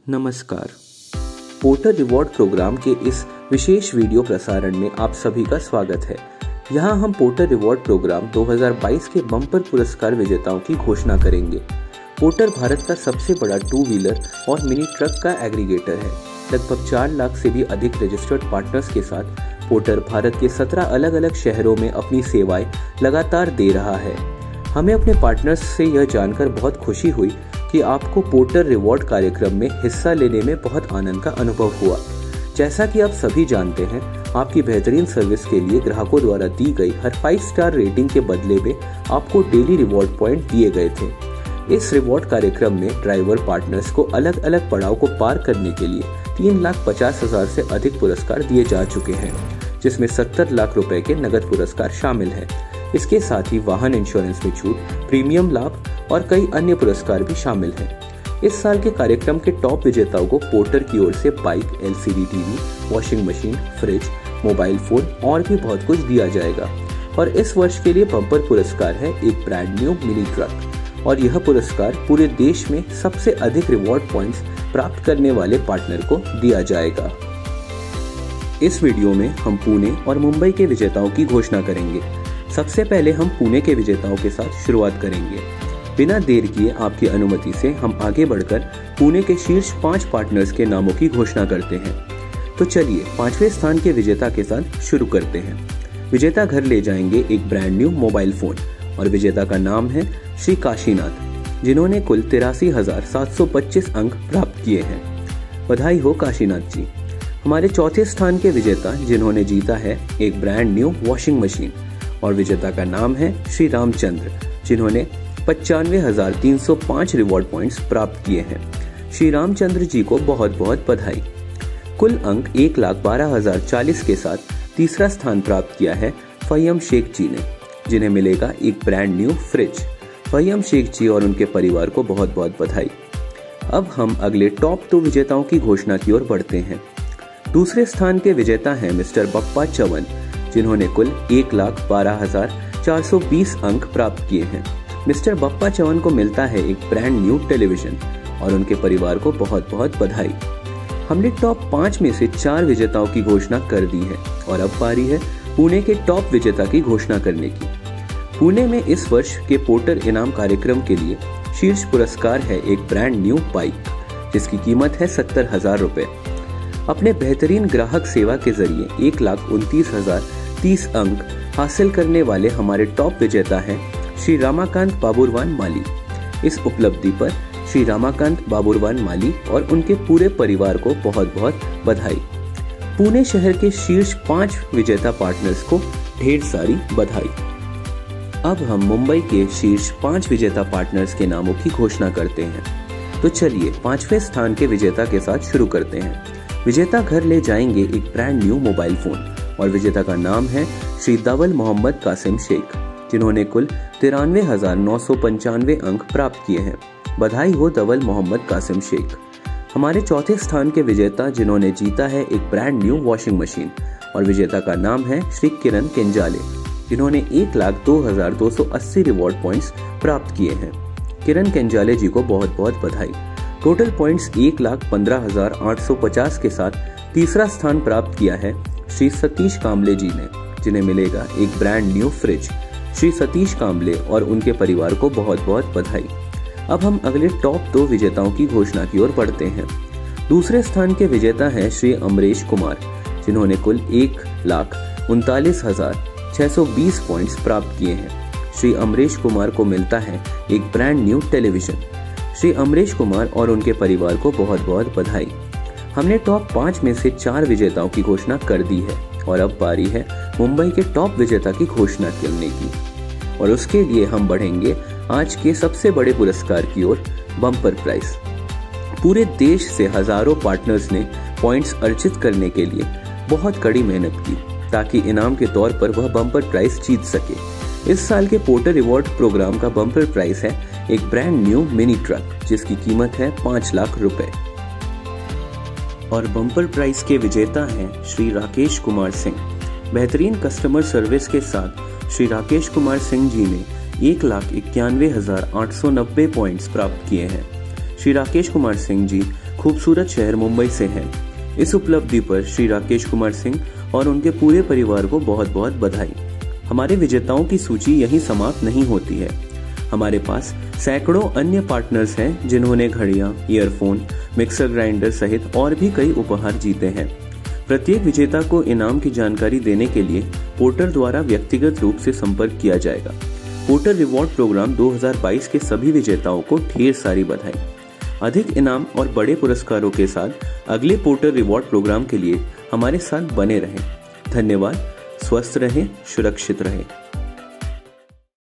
नमस्कार। Porter reward programme के इस विशेष वीडियो प्रसारण में आप सभी का स्वागत है। यहाँ हम पोर्टर रिवॉर्ड प्रोग्राम 2022 के बम्पर पुरस्कार विजेताओं की घोषणा करेंगे। पोर्टर भारत का सबसे बड़ा टू व्हीलर और मिनी ट्रक का एग्रीगेटर है। लगभग 4 लाख से भी अधिक रजिस्टर्ड पार्टनर्स के साथ पोर्टर भारत के 17 अलग अलग शहरों में अपनी सेवाएं लगातार दे रहा है। हमें अपने पार्टनर्स से यह जानकर बहुत खुशी हुई कि आपको पोर्टर रिवॉर्ड कार्यक्रम में हिस्सा लेने में बहुत आनंद का अनुभव हुआ। जैसा कि आप सभी जानते हैं, आपकी बेहतरीन सर्विस के लिए ग्राहकों द्वारा दी गई हर 5 स्टार रेटिंग के बदले में आपको डेली रिवॉर्ड पॉइंट दिए गए थे। इस रिवॉर्ड कार्यक्रम में ड्राइवर पार्टनर्स को अलग अलग पड़ाव को पार करने के लिए 3,50,000 से अधिक पुरस्कार दिए जा चुके हैं, जिसमें 70 लाख रुपए के नगद पुरस्कार शामिल हैं। इसके साथ ही वाहन इंश्योरेंस में छूट, प्रीमियम लाभ और कई अन्य पुरस्कार भी शामिल हैं। इस साल के कार्यक्रम के टॉप विजेताओं को पोर्टर की ओर से bike, LCD TV, washing machine, fridge, mobile phone और भी बहुत कुछ दिया जाएगा। और इस वर्ष के लिए बम्पर पुरस्कार है एक ब्रांड न्यू मिनी ट्रक, और यह पुरस्कार पूरे देश में सबसे अधिक रिवॉर्ड पॉइंट्स प्राप्त करने वाले पार्टनर को दिया जाएगा। इस वीडियो में हम पुणे और मुंबई के विजेताओं की घोषणा करेंगे। सबसे पहले हम पुणे के विजेताओं के साथ शुरुआत करेंगे। बिना देर किए आपकी अनुमति से हम आगे बढ़कर पुणे के शीर्ष 5 पार्टनर्स के नामों की घोषणा करते हैं। तो चलिए 5वें स्थान के विजेता के साथ शुरू करते हैं। विजेता घर ले जाएंगे एक ब्रांड न्यू मोबाइल फोन, और विजेता का नाम है श्री काशीनाथ, जिन्होंने कुल 83,725 अंक प्राप्त किए हैं। बधाई हो काशीनाथ जी। हमारे चौथे स्थान के विजेता जिन्होंने जीता है एक ब्रांड न्यू वॉशिंग मशीन, और विजेता का नाम है श्री रामचंद्र, जिन्होंने 95,305 रिवॉर्ड पॉइंट्स प्राप्त किए हैं। श्री रामचंद्र जी को बहुत बहुत बधाई। कुल अंक 1,12,040 के साथ तीसरा स्थान प्राप्त किया है फहीम शेख जी ने, जिन्हें मिलेगा एक brand new fridge. Faheem Shaikh ji और उनके परिवार को बहुत बहुत बधाई। अब हम अगले टॉप 2 विजेताओं की घोषणा की ओर बढ़ते हैं। दूसरे स्थान के विजेता हैं मिस्टर बप्पा चवन, जिन्होंने कुल 1,12,420 अंक प्राप्त किए हैं। मिस्टर बप्पा चवन को मिलता है एक ब्रांड न्यू टेलीविजन, और उनके परिवार को बहुत बहुत बधाई। हमने टॉप 5 में से 4 विजेताओं की घोषणा कर दी है, और अब बारी है पुणे के टॉप विजेता की घोषणा करने की। पुणे में इस वर्ष के पोर्टर इनाम कार्यक्रम के लिए शीर्ष पुरस्कार है एक ब्रांड न्यू बाइक, जिसकी कीमत है 70,000 रुपए। अपने बेहतरीन ग्राहक सेवा के जरिए 1,29,030 अंक हासिल करने वाले हमारे टॉप विजेता हैं श्री रामाकांत बाबुरवान माली। इस उपलब्धि पर श्री रामाकांत बाबुरवान माली और उनके पूरे परिवार को बहुत बहुत बधाई। पुणे शहर के शीर्ष 5 विजेता पार्टनर्स को ढेर सारी बधाई। अब हम मुंबई के शीर्ष 5 विजेता पार्टनर्स के नामों की घोषणा करते हैं। तो चलिए 5वें स्थान के विजेता के साथ शुरू करते हैं। विजेता घर ले जाएंगे एक ब्रांड न्यू मोबाइल फोन, और विजेता का नाम है श्री दवल मोहम्मद कासिम शेख, जिन्होंने कुल 93,995 अंक प्राप्त किए हैं। बधाई हो दवल मोहम्मद कासिम शेख। हमारे चौथे स्थान के विजेता जिन्होंने जीता है एक ब्रांड न्यू वॉशिंग मशीन, और विजेता का नाम है श्री किरण केंजाले, जिन्होंने 1,02,280 रिवॉर्ड पॉइंट्स प्राप्त किए हैं। किरण केंजाले जी को बहुत बहुत बधाई। टोटल पॉइंट्स 1,15,850 के साथ तीसरा स्थान प्राप्त किया है श्री सतीश कांबले जी ने, जिन्हें मिलेगा एक brand new fridge. Shri Satish Kamble और उनके परिवार को बहुत बहुत बधाई। अब हम अगले टॉप 2 विजेताओं की घोषणा की ओर बढ़ते हैं। दूसरे स्थान के विजेता हैं श्री अमरेश कुमार, जिन्होंने कुल 1,39,620 पॉइंट्स प्राप्त किए हैं। श्री अमरेश कुमार को मिलता है एक brand new television. Shri Amresh Kumar और उनके परिवार को बहुत बहुत बधाई। हमने टॉप 5 में से 4 विजेताओं की घोषणा कर दी है, और अब बारी है मुंबई के टॉप विजेता की घोषणा करने की, और उसके लिए हम बढ़ेंगे आज के सबसे बड़े पुरस्कार की ओर, बम्पर प्राइज। पूरे देश से हजारों पार्टनर्स ने पॉइंट्स अर्जित करने के लिए बहुत कड़ी मेहनत की, ताकि इनाम के तौर पर वह बम्पर प्राइज जीत सके। इस साल के पोर्टर रिवॉर्ड प्रोग्राम का बम्पर प्राइज है एक ब्रांड न्यू मिनी ट्रक, जिसकी कीमत है 5 लाख रुपए। और बम्पर प्राइज के विजेता हैं श्री राकेश कुमार सिंह। बेहतरीन कस्टमर सर्विस के साथ श्री राकेश कुमार सिंह जी ने 1,91,890 पॉइंट्स प्राप्त किए हैं। श्री राकेश कुमार सिंह जी खूबसूरत शहर मुंबई से हैं। इस उपलब्धि पर श्री राकेश कुमार सिंह और उनके पूरे परिवार को बहुत बहुत बधाई। हमारे विजेताओं की सूची यहीं समाप्त नहीं होती है। हमारे पास सैकड़ों अन्य पार्टनर्स हैं जिन्होंने घड़ियां, ईयरफोन, मिक्सर ग्राइंडर सहित और भी कई उपहार जीते हैं। प्रत्येक विजेता को इनाम की जानकारी देने के लिए पोर्टर द्वारा व्यक्तिगत रूप से संपर्क किया जाएगा। पोर्टर रिवॉर्ड प्रोग्राम 2022 के सभी विजेताओं को ढेर सारी बधाई। अधिक इनाम और बड़े पुरस्कारों के साथ अगले पोर्टर रिवॉर्ड प्रोग्राम के लिए हमारे साथ बने रहें। धन्यवाद। स्वस्थ रहें, सुरक्षित रहें।